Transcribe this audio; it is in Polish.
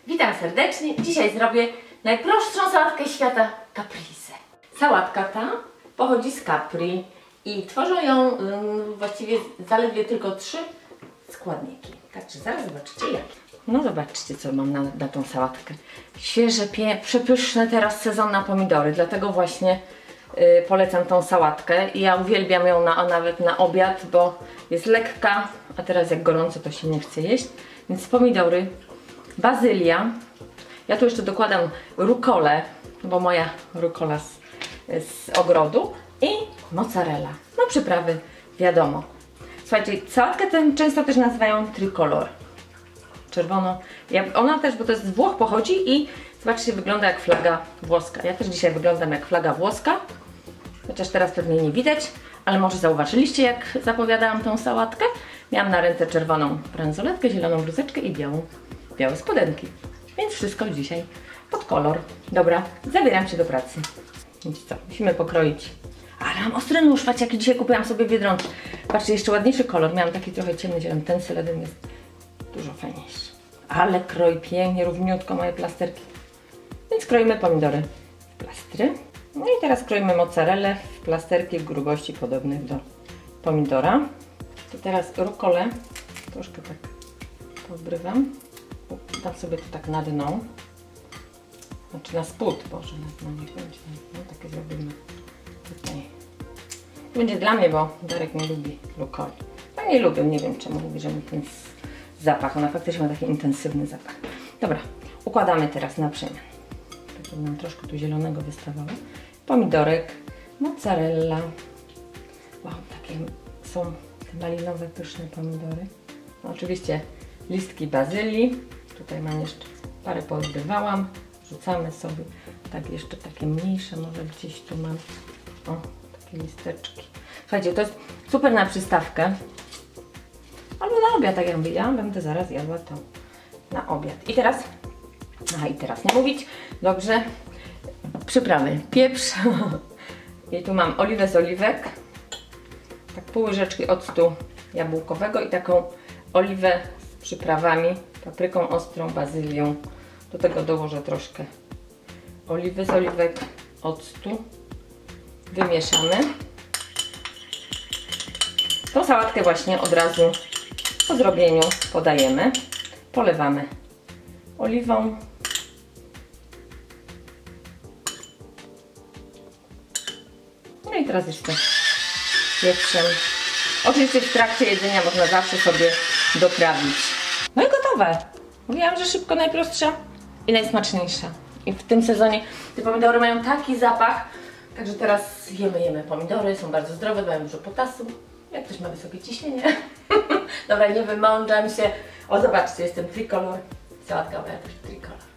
Witam serdecznie. Dzisiaj zrobię najprostszą sałatkę świata – caprese. Sałatka ta pochodzi z Capri i tworzą ją właściwie zaledwie tylko 3 składniki. Także zaraz zobaczycie jakie. No zobaczcie, co mam na tą sałatkę. Świeże, przepyszne teraz sezon na pomidory, dlatego właśnie polecam tą sałatkę i ja uwielbiam ją nawet na obiad, bo jest lekka, a teraz jak gorąco to się nie chce jeść. Więc pomidory, bazylia, ja tu jeszcze dokładam rukolę, bo moja rukola z ogrodu i mozzarella, no przyprawy wiadomo. Słuchajcie, sałatkę tę często też nazywają tricolor, czerwono, ona też, bo to z Włoch pochodzi i zobaczcie, wygląda jak flaga włoska. Ja też dzisiaj wyglądam jak flaga włoska, chociaż teraz pewnie nie widać, ale może zauważyliście, jak zapowiadałam tą sałatkę. Miałam na ręce czerwoną bransoletkę, zieloną bluzeczkę i białe spodenki. Więc wszystko dzisiaj pod kolor. Dobra, zabieram się do pracy. Więc co, musimy pokroić. Ale mam ostry nóż, patrzcie, jaki dzisiaj kupiłam sobie w Biedronce. Patrzcie, jeszcze ładniejszy kolor. Miałam taki trochę ciemny zielony, ten seledyn jest dużo fajniejszy. Ale kroi pięknie, równiutko moje plasterki. Więc kroimy pomidory w plastry. No i teraz kroimy mozzarellę w plasterki w grubości podobnych do pomidora. To teraz rukolę troszkę tak pobrywam. Dam sobie to tak na dno. Znaczy na spód, Boże, na dno niech będzie. No takie zrobimy tutaj. To będzie dla mnie, bo Darek nie lubi rukoli. Ja nie lubię, nie wiem czemu lubi, że mi ten zapach, ona faktycznie ma taki intensywny zapach. Dobra, układamy teraz na przemian. Tak żeby nam troszkę tu zielonego wystawało. Pomidorek, mozzarella. Wow, takie są te malinowe, pyszne pomidory. No, oczywiście listki bazylii. Tutaj mam jeszcze parę poodbywałam. Rzucamy sobie. Tak, jeszcze takie mniejsze, może gdzieś tu mam. O, takie listeczki. Słuchajcie, to jest super na przystawkę. Albo na obiad, tak jak mówię. Ja będę zaraz jadła to na obiad. I teraz, nie mówić. Dobrze. Przyprawy. Pieprz. I tu mam oliwę z oliwek. Tak pół łyżeczki octu jabłkowego i taką oliwę z przyprawami. Papryką ostrą, bazylią. Do tego dołożę troszkę oliwy z oliwek, octu. Wymieszamy. Tą sałatkę właśnie od razu po zrobieniu podajemy. Polewamy oliwą. No i teraz jeszcze pieprzem. Oczywiście w trakcie jedzenia można zawsze sobie doprawić. No i gotowe. Mówiłam, że szybko, najprostsza i najsmaczniejsza. I w tym sezonie te pomidory mają taki zapach. Także teraz jemy pomidory, są bardzo zdrowe, mają dużo potasu. Jak ktoś ma wysokie ciśnienie. Dobra, nie wymądrzam się. O, zobaczcie, jestem tricolor. Sałatka moja też tricolor.